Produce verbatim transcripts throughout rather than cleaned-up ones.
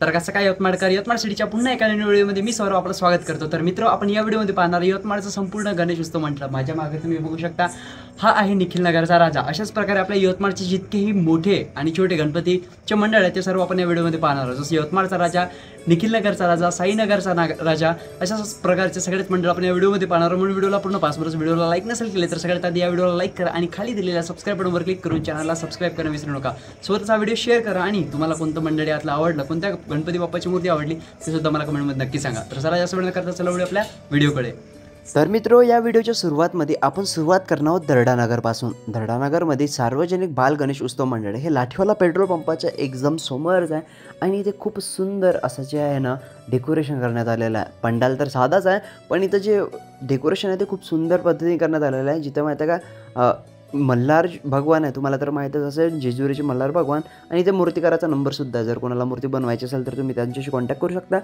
तर कसं काय यवतमाळकर यवतमाळ सिटीच्या पुन्हा एका नवीन व्हिडिओमध्ये मी सौरभ आपलं स्वागत करतो। तर मित्र आपण या व्हिडिओमध्ये पाहणार यवतमाळचा संपूर्ण गणेश उत्सव मंडळ। माझ्या मागे तुम्ही बघू शकता हा आहे निखिल नगरचा राजा। अशाच प्रकारे आपल्या यवतमाळचे जितकेही मोठे आणि छोटे गणपतीचे मंडळ आहेत ते सर्व आपण या व्हिडिओमध्ये पाहणार आहोत। जसं यवतमाळचा राजा, निखिल नगरचा राजा, साईनगरचा राजा, अशाच प्रकारचे सगळेच मंडळ आपण या व्हिडिओमध्ये पाहणार आहोत। म्हणून व्हिडिओला पूर्ण पास बरं व्हिडिओला लाईक नसेल केले तर सगळ्यात आधी या व्हिडिओला लाईक करा आणि खाली दिलेल्या सबस्क्राइब बटनवर क्लिक करून चॅनलला सबस्क्राइब करा विसरू नका। सोबतच हा व्हिडिओ शेअर करा आणि तुम्हाला कोणतं मंडळ यातलं आवडलं, कोणत्या गणपती बाप्पाची मूर्ती आवडली ते सुद्धा मला कमेंटमध्ये नक्की सांगा। तर चला जास्त वेळ न करता चला व्हिडिओ आपल्या व्हिडिओकडे। तर मित्रो, या व्हिडिओच्या सुरुवातमध्ये आपण सुरुवात करणार आहोत दर्डानगरपासून। दर्डानगरमध्ये सार्वजनिक बाल गणेश उत्सव मंडळ हे लाठीवाला पेट्रोल पंपाच्या एकदम समोरच आहे आणि इथे खूप सुंदर असं जे आहे ना डेकोरेशन करण्यात आलेलं आहे। पंडाल तर साधाच आहे पण इथं जे डेकोरेशन आहे ते खूप सुंदर पद्धतीने करण्यात आलेलं आहे। जिथं माहिती आहे का मल्हार भगवान आहे, तुम्हाला तर माहीतच असेल जेजुरीचे मल्हार भगवान, आणि ते मूर्तिकाराचा नंबरसुद्धा आहे। जर कोणाला मूर्ती बनवायची असेल तर तुम्ही त्यांच्याशी कॉन्टॅक्ट करू शकता।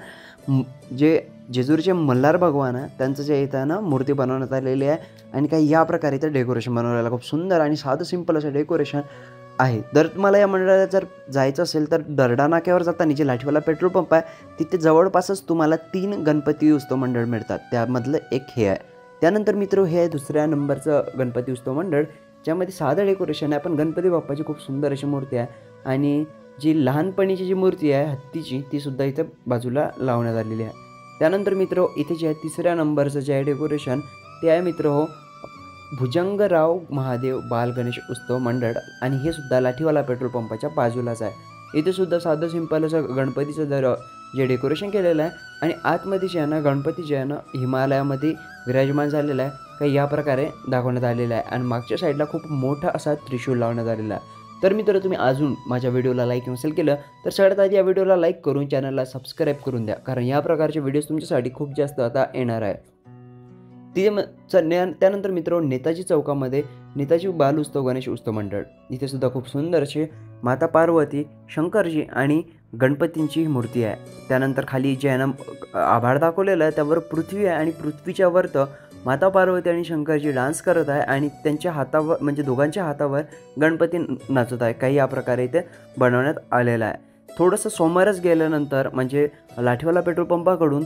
जे जेजुरीचे मल्हार भगवान आहे त्यांचं जे इथं ना मूर्ती बनवण्यात आलेली आहे आणि काही या प्रकारे इथं डेकोरेशन बनवलेलं खूप सुंदर आणि साधं सिंपल असं डेकोरेशन आहे। जर तुम्हाला या मंडळाला जर जायचं असेल तर दर्डा नाक्यावर जाताना जे लाठीवाला पेट्रोल पंप आहे तिथे जवळपासच तुम्हाला तीन गणपती उत्सव मंडळ मिळतात, त्यामधलं एक हे आहे। त्यानंतर मित्र हे आहे दुसऱ्या नंबरचं गणपती उत्सव मंडळ, ज्यामध्ये साधं डेकोरेशन आहे पण गणपती बाप्पाची खूप सुंदर अशी मूर्ती आहे आणि जी लहानपणीची जी मूर्ती आहे हत्तीची ती सुद्धा इथं बाजूला लावण्यात आलेली आहे। त्यानंतर मित्र इथे जे आहे तिसऱ्या नंबरचं जे आहे डेकोरेशन ते आहे मित्र हो भुजंगराव महादेव बाल गणेश उत्सव मंडळ आणि हे सुद्धा लाठीवाला पेट्रोल पंपाच्या बाजूलाच आहे। इथे सुद्धा साधं सिंपल असं गणपतीचं जर जे डेकोरेशन केलेलं आहे आणि आतमध्ये जे आहे ना गणपती जे आहे ना हिमालयामध्ये विराजमान झालेला आहे काही या प्रकारे दाखवण्यात आलेला आहे आणि मागच्या साईडला खूप मोठा असा त्रिशूल लावण्यात आलेला आहे। तर मित्र तुम्ही अजून माझ्या व्हिडिओला लाईक नसेल केलं तर सगळ्यात आधी या व्हिडिओला लाईक करून चॅनलला सबस्क्राईब करून द्या, कारण या प्रकारचे व्हिडिओज तुमच्यासाठी खूप जास्त आता येणार आहे। ती त्यानंतर मित्र नेताजी चौकामध्ये नेताजी बाल उत्सव गणेश उत्सव मंडळ, इथे सुद्धा खूप सुंदर असे माता पार्वती, शंकरजी आणि गणपतींची मूर्ती आहे। त्यानंतर खाली जे आहे ना आभाळ दाखवलेलं आहे त्यावर पृथ्वी आहे आणि पृथ्वीच्या वरतं माता पार्वती आणि शंकरजी डान्स करत आहे आणि त्यांच्या हातावर म्हणजे दोघांच्या हातावर गणपती नाचत आहे, काही या प्रकारे इथे बनवण्यात आलेलं आहे। थोडंसं समोरच गेल्यानंतर म्हणजे लाठीवाला पेट्रोल पंपाकडून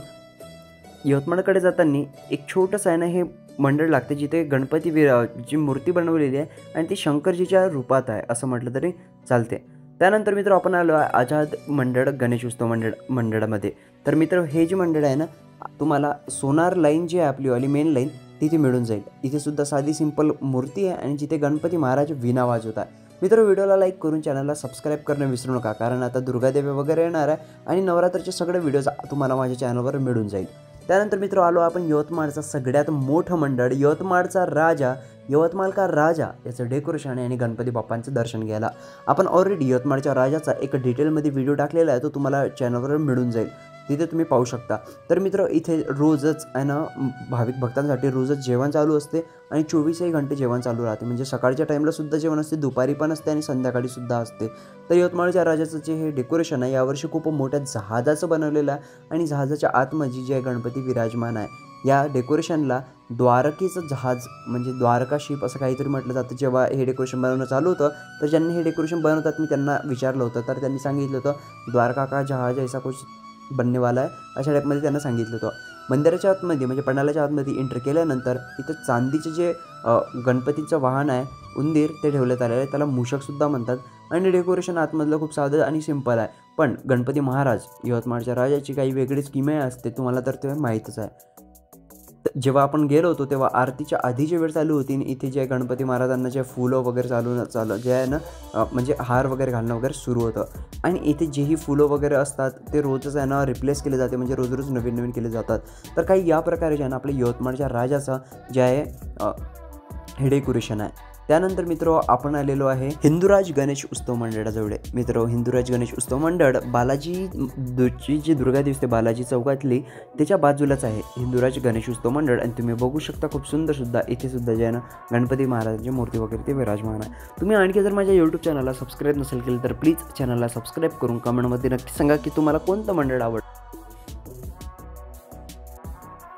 यवतमाळकडे जाताना एक छोटंसं आहे ना हे मंडळ लागते जिथे गणपती विरा जी मूर्ती बनवलेली आहे आणि ती शंकरजीच्या रूपात आहे असं म्हटलं तरी चालते। त्यानंतर मित्र आपण आलो आहे आझाद मंडळ गणेश उत्सव मंडळ मंडळामध्ये। तर मित्र हे जे मंडळ आहे ना तुम्हाला सोनार लाईन जी आहे आपलीवाली मेन लाईन तिथे मिळून जाईल। इथे सुद्धा साधी सिंपल मूर्ती आहे आणि जिथे गणपती महाराज वीणा वाजवत आहे। मित्र व्हिडिओला लाईक करून चॅनलला सबस्क्राईब करणं विसरू नका, कारण आता दुर्गादेवी वगैरे येणार आहे आणि नवरात्राचे सगळे व्हिडिओज तुम्हाला माझ्या चॅनलवर मिळून जाईल। त्यानंतर मित्र आलो आपण यवतमाळचा सगळ्यात मोठं मंडळ यवतमाळचा राजा, यवतमाळ का राजा याचं डेकोरेशन आणि गणपती बाप्पांचं दर्शन घ्यायला आपण ऑलरेडी यवतमाळच्या राजाचा एक डिटेलमध्ये व्हिडिओ टाकलेला आहे, तो तुम्हाला चॅनलवर मिळून जाईल, तिथे तुम्ही पाहू शकता। तर मित्र इथे रोजच आहे ना भाविक भक्तांसाठी रोजच जेवण चालू असते आणि चोवीसही घंटे जेवण चालू राहते, म्हणजे सकाळच्या टाईमला सुद्धा जेवण असते, दुपारी पण असते आणि संध्याकाळी सुद्धा असते। तर यवतमाळच्या राजाचं जे हे डेकोरेशन आहे यावर्षी खूप मोठ्या जहाजाचं बनवलेलं आहे आणि जहाजाच्या आतमध्ये जे गणपती विराजमान आहे या डेकोरेशनला द्वारकेचं जहाज म्हणजे द्वारका शिप असं काहीतरी म्हटलं जातं। जेव्हा हे डेकोरेशन बनवणं चालू होतं तर ज्यांनी हे डेकोरेशन बनवतात मी त्यांना विचारलं होतं तर त्यांनी सांगितलं होतं द्वारका का जहाज ऐसा कुछ बनने वाला आहे अशा टाईपमध्ये त्यांना सांगितलं होतं। मंदिराच्या आतमध्ये म्हणजे पंडालाच्या आतमध्ये एंटर केल्यानंतर इथं चांदीचे जे गणपतीचं वाहन आहे उंदीर ते ठेवण्यात आलेलं आहे, त्याला मूषकसुद्धा म्हणतात आणि डेकोरेशन आतमधलं खूप साधं आणि सिंपल आहे। पण गणपती महाराज यवतमाळच्या राजाची काही वेगळीच किमया असते, तुम्हाला तर ते माहीतच आहे। जेव्हा आपण गेलो होतो तेव्हा आरतीच्या आधी जी वेळ चालू होती आणि इथे जे गणपती महाराजांना जे फुलं वगैरे चालू चालू जे आहे ना म्हणजे हार वगैरे घालणं वगैरे सुरू होतं आणि इथे जेही फुलं वगैरे असतात ते रोजच आहे ना रिप्लेस केले जाते, म्हणजे रोज रोज नवीन नवीन केले जातात। तर काही या प्रकारे जे आहे ना आपल्या यवतमाळच्या राजाचं जे आहे हे डेकोरेशन आहे। त्यानंतर मित्र आपण आलेलो आहे हिंदुराज गणेश उत्सव मंडळाजवळ। मित्र हिंदुराज गणेश उत्सव मंडळ बालाजी ची जी दुर्गा दिसते बालाजी चौकातली त्याच्या बाजूलाच आहे हिंदुराज गणेश उत्सव मंडळ आणि तुम्ही बघू शकता खूप सुंदर सुद्धा इथे सुद्धा जे आहे ना गणपती महाराजांची मूर्ती वगैरे ते विराजमान आहे। तुम्ही आणखी जर माझ्या यूट्यूब चॅनलला सबस्क्राईब नसेल केलं तर प्लीज चॅनलला सबस्क्राईब करून कमेंटमध्ये नक्की सांगा की तुम्हाला कोणतं मंडळ आवडतं।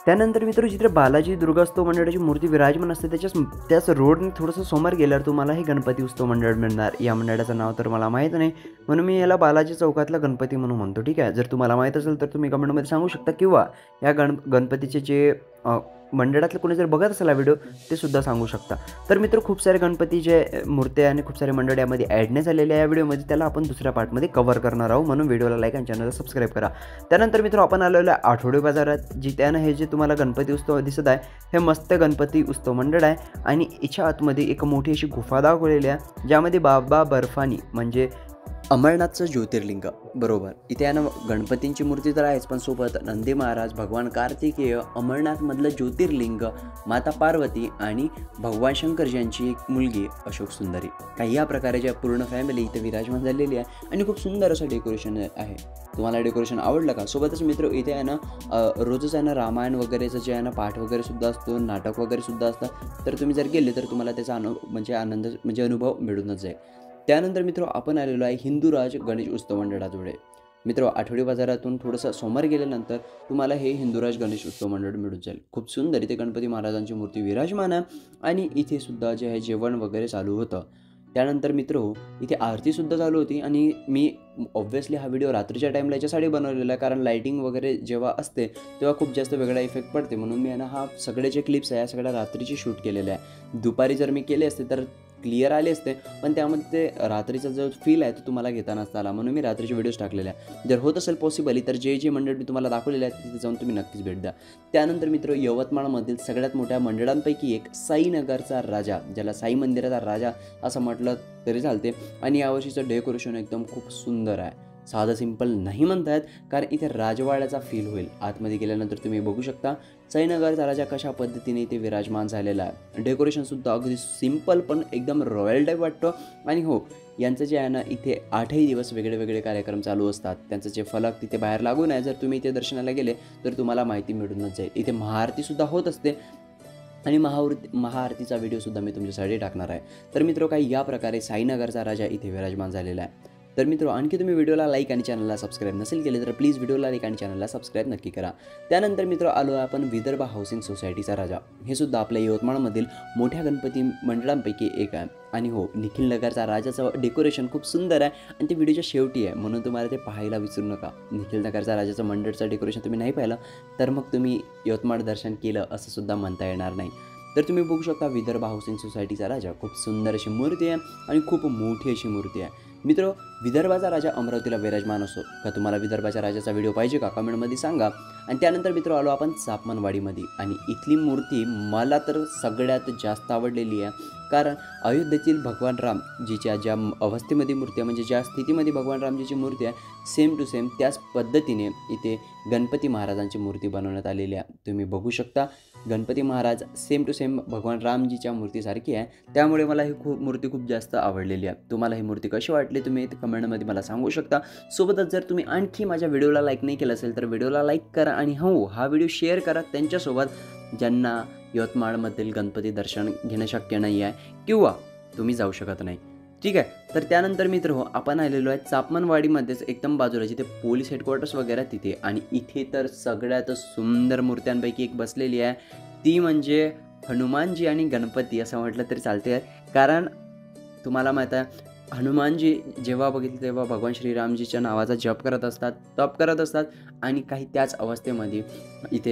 त्यानंतर मित्र जिथे बालाजी दुर्गा उत्सव मंडळाची मूर्ती विराजमान असते त्याच्याच त्याच रोडने थोडंसं समोर गेल्यावर तुम्हाला हे गणपती उत्सव मंडळ मिळणार. या मंडळाचं नाव तर मला माहीत नाही, म्हणून मी याला बालाजी चौकातला गणपती म्हणून म्हणतो. ठीक आहे, जर तुम्हाला माहीत असेल तर तुम्ही कमेंटमध्ये सांगू शकता, किंवा या गण गणपतीचे जे मंडळातले कोणी जर बघत असेल हा व्हिडिओ ते सुद्धा सांगू शकता. तर मित्र खूप सारे गणपती जे मूर्त्या आणि खूप सारे मंडळ यामध्ये ॲड नाही झालेले आहे या व्हिडिओमध्ये, त्याला आपण दुसऱ्या पार्टमध्ये कव्हर करणार आहोत, म्हणून व्हिडिओला लाईक आणि चॅनलला सबस्क्राईब करा. त्यानंतर मित्र आपण आलेलो आहे आठवडे बाजारात, जिथे हे जे तुम्हाला गणपती उत्सव दिसत आहे हे मस्त गणपती उत्सव मंडळ आहे. आणि याच्या आतमध्ये एक मोठी अशी गुफा दाखवलेली आहे, ज्यामध्ये बाबा बर्फानी म्हणजे अमरनाथचं ज्योतिर्लिंग बरोबर. इथे ना गणपतींची मूर्ती तर आहेच, पण सोबत नंदी महाराज, भगवान कार्तिकेय, अमरनाथमधलं ज्योतिर्लिंग, माता पार्वती आणि भगवान शंकर यांची एक मुलगी अशोक सुंदरी, काही या प्रकारे पूर्ण फॅमिली इथे विराजमान झालेली आहे. आणि खूप सुंदर असं डेकोरेशन आहे. तुम्हाला डेकोरेशन आवडलं का? सोबतच मित्र इथे आहे ना रोजच आहे ना रामायण वगैरेचं जे आहे ना पाठ वगैरे सुद्धा असतो, नाटक वगैरे सुद्धा असतं. तर तुम्ही जर गेले तर तुम्हाला त्याचा अनु म्हणजे आनंद म्हणजे अनुभव मिळूनच जाईल. त्यानंतर मित्र आपण आलेलो आहे हिंदूराज गणेश उत्सव मंडळाजवळ. मित्र आठवडी बाजारातून थोडंसं समोर गेल्यानंतर तुम्हाला हे हिंदूराज गणेश उत्सव मंडळ मिळून जाईल. खूप सुंदर इथे गणपती महाराजांची मूर्ती विराजमान आहे आणि इथे सुद्धा जे आहे जेवण वगैरे चालू होतं. त्यानंतर मित्र इथे आरतीसुद्धा चालू होती. आणि मी ऑब्व्हियसली हा व्हिडिओ रात्रीच्या टाईमला याच्यासाठी बनवलेला आहे, कारण लाईटिंग वगैरे जेव्हा असते तेव्हा खूप जास्त वेगळा इफेक्ट पडते, म्हणून मी ना हा सगळे जे क्लिप्स आहे या सगळ्या रात्रीची शूट केलेले आहे. दुपारी जर मी केले असते तर क्लिअर आले असते, पण त्यामध्ये ते रात्रीचा जो फील आहे तो तुम्हाला घेता नसता आला, म्हणून मी रात्रीचे व्हिडिओज टाकलेले आहे. जर होत असेल पॉसिबली तर जे जे मंडळ मी तुम्हाला दाखवलेले आहेत तिथे जाऊन तुम्ही नक्कीच भेट द्या. त्यानंतर मित्र यवतमाळमधील सगळ्यात मोठ्या मंडळांपैकी एक साईनगरचा राजा, ज्याला साई मंदिराचा राजा असं म्हटलं तरी चालते. आणि यावर्षीचं डेकोरेशन एकदम खूप सुंदर आहे. साधं सिंपल नाही म्हणतायत, कारण इथे राजवाड्याचा फील होईल. आतमध्ये गेल्यानंतर तुम्ही बघू शकता साईनगरचा राजा कशा पद्धतीने इथे विराजमान झालेला आहे. डेकोरेशनसुद्धा अगदी सिंपल पण एकदम रॉयल टाईप वाटतं. आणि हो, यांचं जे आहे ना इथे आठही दिवस वेगळे वेगळे कार्यक्रम चालू असतात. त्यांचं जे फलक तिथे बाहेर लागून आहे, जर तुम्ही इथे दर्शनाला गेले तर तुम्हाला माहिती मिळूनच जाईल. इथे महाआरतीसुद्धा होत असते आणि महाआरती महाआरतीचा व्हिडिओसुद्धा मी तुमच्यासाठी टाकणार आहे. तर मित्र काही या प्रकारे साईनगरचा राजा इथे विराजमान झालेला आहे. तर मित्र आणखी तुम्ही व्हिडिओला लाईक आणि चॅनलला सबस्क्राईब नसेल केले तर प्लीज व्हिडिओला लाईक आणि चॅनलला सबस्क्राईब नक्की करा. त्यानंतर मित्र आलो आहे आपण विदर्भ हाऊसिंग सोसायटीचा राजा. हे सुद्धा आपल्या यवतमाळमधील मोठ्या गणपती मंडळांपैकी एक आहे. आणि हो, निखिल नगरचा राजाचं डेकोरेशन खूप सुंदर आहे आणि ते व्हिडिओच्या शेवटी आहे, म्हणून तुम्हाला ते पाहायला विसरू नका. निखिल नगरचा राजाचं मंडळचं डेकोरेशन तुम्ही नाही पाहिलं तर मग तुम्ही यवतमाळ दर्शन केलं असं सुद्धा म्हणता येणार नाही. तर तुम्ही बघू शकता विदर्भ हाऊसिंग सोसायटीचा राजा, खूप सुंदर अशी मूर्ती आहे आणि खूप मोठी अशी मूर्ती आहे. मित्र विदर्भाचा राजा अमरावतीला विराजमान असतो का? तुम्हाला विदर्भाच्या राजाचा व्हिडिओ पाहिजे का? कमेंटमध्ये सांगा. आणि त्यानंतर मित्र आलो आपण चापमनवाडीमध्ये. आणि इथली मूर्ती मला तर सगळ्यात जास्त आवडलेली आहे, कारण अयोध्येतील भगवान राम जीच्या ज्या अवस्थेमध्ये मूर्ती आहे, म्हणजे ज्या स्थितीमध्ये भगवान रामजीची मूर्ती आहे, सेम टू सेम त्याच पद्धतीने इथे गणपती महाराजांची मूर्ती बनवण्यात आलेली आहे. तुम्ही बघू शकता गणपती महाराज सेम टू सेम भगवान रामजीच्या मूर्तीसारखी आहे, त्यामुळे मला ही खूप मूर्ती खूप जास्त आवडलेली आहे. तुम्हाला ही मूर्ती कशी वाटली तुम्ही कमेंटमध्ये मला सांगू शकता. सोबतच जर तुम्ही आणखी माझ्या व्हिडिओला लाईक नाही केलं असेल तर व्हिडिओला लाईक करा आणि हो, हा व्हिडिओ शेअर करा त्यांच्यासोबत ज्यांना यवतमाळमधील गणपती दर्शन घेणं शक्य नाही आहे किंवा तुम्ही जाऊ शकत नाही. ठीक आहे. तर त्यानंतर मित्र हो, आपण आलेलो आहे चापमनवाडीमध्येच एकदम बाजूला जिथे पोलीस हेडक्वार्टर्स वगैरे तिथे. आणि इथे तर सगळ्यात सुंदर मूर्त्यांपैकी एक बसलेली आहे, ती म्हणजे हनुमानजी आणि गणपती असं म्हटलं तरी चालते. कारण तुम्हाला माहीत आहे हनुमानजी जेव्हा बघितलं तेव्हा भगवान श्रीरामजीच्या नावाचा जप करत असतात, तप करत असतात. आणि काही त्याच अवस्थेमध्ये इथे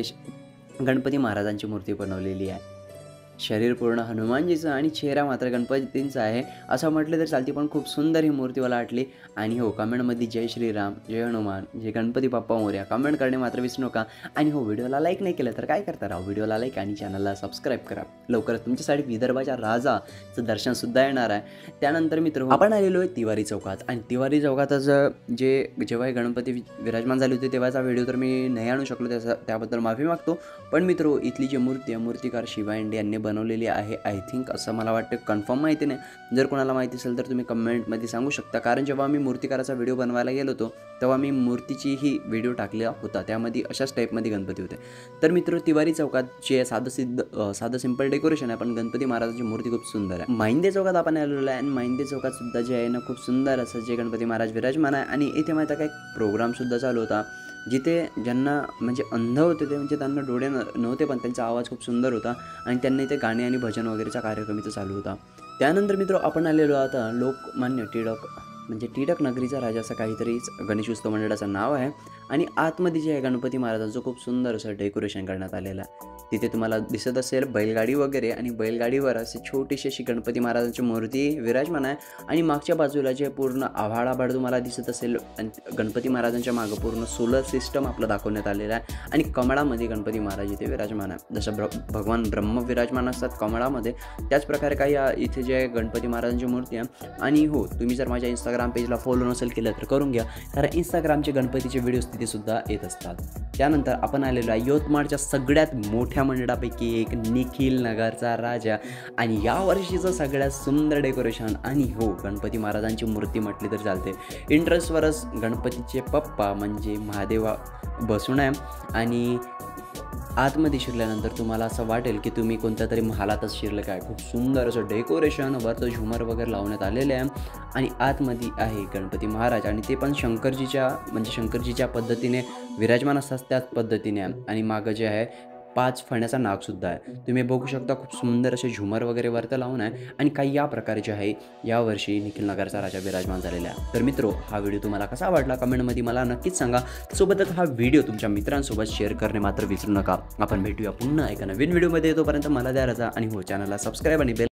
गणपती महाराजांची मूर्ती बनवलेली आहे. शरीर पूर्ण हनुमानजीचं आणि चेहरा मात्र गणपतींचा आहे असं म्हटलं तर चालते, पण खूप सुंदर ही मूर्ती मला वाटली. आणि हो, कमेंटमध्ये जय श्रीराम, जय हनुमान, जय गणपती बाप्पा मोरया कमेंट करणे मात्र विसरू नका. आणि हो, व्हिडिओला लाईक नाही केलं तर काय करता राव, व्हिडिओला लाईक आणि चॅनलला सबस्क्राईब करा. लवकरच तुमच्यासाठी विदर्भाच्या राजाचं दर्शनसुद्धा येणार आहे. त्यानंतर मित्र आपण आलेलो आहे तिवारी चौकात. आणि तिवारी चौकातच जे जेव्हा हे गणपती विराजमान झाले होते तेव्हाचा व्हिडिओ तर मी नाही आणू शकलो, त्याचा त्याबद्दल माफी मागतो. पण मित्र इथली जी मूर्ती आहे मूर्तिकार शिवा इंडे यांनी बनवलेली आहे. आय थिंक असं मला वाटतं, कन्फर्म माहिती नाही. जर कोणाला माहिती असेल तर तुम्ही कमेंटमध्ये सांगू शकता. कारण जेव्हा मी मूर्तिकाराचा व्हिडिओ बनवायला गेलो होतो तेव्हा मी मूर्तीचीही व्हिडिओ टाकला होता, त्यामध्ये अशाच टाईपमध्ये गणपती होते. तर मित्र तिवारी चौकात जे साधं सिद्ध साधं सिंपल डेकोरेशन आहे, पण गणपती महाराजांची मूर्ती खूप सुंदर आहे. माहिंदे चौकात आपण आलेलो आहे आणि माहिंदे चौकात सुद्धा जे आहे ना खूप सुंदर असं जे गणपती महाराज विराजमान आहे. आणि इथे माहिती काय प्रोग्रामसुद्धा चालू होता. जिथे ज्यांना म्हणजे अंध होते ते म्हणजे त्यांना डोळे न नव्हते पण त्यांचा आवाज खूप सुंदर होता आणि त्यांना इथे गाणे आणि भजन वगैरेचा कार्यक्रम इथं चालू होता. त्यानंतर मित्र आपण आलेलो आता लोकमान्य टिळक म्हणजे टिळक नगरीचा राजा असं काहीतरीच गणेश उत्सव मंडळाचं नाव आहे आणि आतमध्ये जे आहे गणपती महाराजांचं खूप सुंदर असं डेकोरेशन करण्यात आलेलं आहे. तिथे तुम्हाला दिसत असेल बैलगाडी वगैरे आणि बैलगाडीवर असे छोटीशी अशी गणपती महाराजांची मूर्ती विराजमान आहे आणि मागच्या बाजूला जे पूर्ण आभाळाभाळ तुम्हाला दिसत असेल आणि गणपती महाराजांच्या मागं पूर्ण सोलर सिस्टम आपलं दाखवण्यात आलेलं आहे आणि कमळामध्ये गणपती महाराज इथे विराजमान आहे. जसं ब्र भगवान ब्रह्म विराजमान असतात कमळामध्ये त्याच प्रकारे काही इथे जे आहे गणपती महाराजांची मूर्ती आहे. आणि हो तुम्ही जर माझ्या इंस्टाग्राम पेजला फॉलो नसेल केलं तर करून घ्या कारण इंस्टाग्रामचे गणपतीचे व्हिडिओज तिथेसुद्धा येत असतात. त्यानंतर आपण आलेलो आहे यवतमाळच्या सगळ्यात मोठ्या मंडळापैकी एक निखिल नगरचा राजा आणि या वर्षीचं सगळ्यात सुंदर डेकोरेशन आणि हो गणपती महाराजांची मूर्ती म्हटली तर चालते. इंटरेस्टवरच गणपतीचे पप्पा म्हणजे महादेवा बसून आहे आणि आतमध्ये शिरल्यानंतर तुम्हाला असं वाटेल की तुम्ही कोणत्या तरी महालातच शिरलं काय. खूप सुंदर असं डेकोरेशन वरतं झुमर वगैरे लावण्यात आलेले आहे आणि आतमध्ये आहे गणपती महाराज आणि ते पण शंकरजीच्या म्हणजे शंकरजीच्या पद्धतीने विराजमान असतात त्याच पद्धतीने आणि मागं जे आहे पाच फण्याचा नागसुद्धा आहे. तुम्ही बघू शकता खूप सुंदर असे झुमर वगैरे वरतं लावून आहे आणि काही या प्रकारचे आहे यावर्षी निखिल नगरचा राजा विराजमान झालेला आहे. तर मित्रो हा व्हिडिओ तुम्हाला कसा वाटला कमेंटमध्ये मला नक्कीच सांगा. सोबतच हा व्हिडिओ तुमच्या मित्रांसोबत शेअर करणे मात्र विसरू नका. आपण भेटूया पुन्हा एका नवीन व्हिडिओमध्ये. तोपर्यंत मला द्या रजा आणि हो चॅनलला सबस्क्राईब आणि बेल